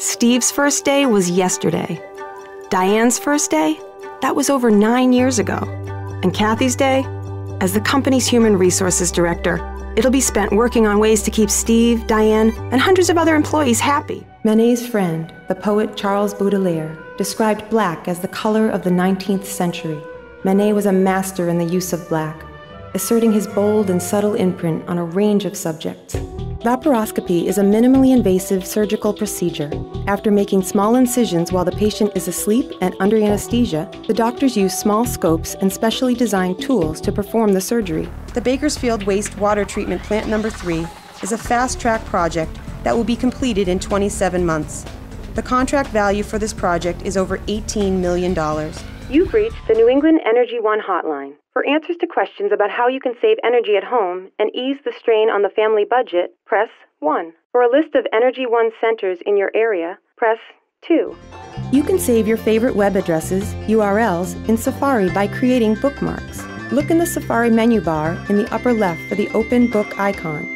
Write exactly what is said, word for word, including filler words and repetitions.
Steve's first day was yesterday. Diane's first day? That was over nine years ago. And Kathy's day? As the company's human resources director, it'll be spent working on ways to keep Steve, Diane, and hundreds of other employees happy. Manet's friend, the poet Charles Baudelaire, described black as the color of the nineteenth century. Manet was a master in the use of black, asserting his bold and subtle imprint on a range of subjects. Laparoscopy is a minimally invasive surgical procedure. After making small incisions while the patient is asleep and under anesthesia, the doctors use small scopes and specially designed tools to perform the surgery. The Bakersfield Wastewater Treatment Plant Number three is a fast-track project that will be completed in twenty-seven months. The contract value for this project is over eighteen million dollars. You've reached the New England Energy One hotline. For answers to questions about how you can save energy at home and ease the strain on the family budget, press one. For a list of Energy One centers in your area, press two. You can save your favorite web addresses, U R Ls, in Safari by creating bookmarks. Look in the Safari menu bar in the upper left for the open book icon.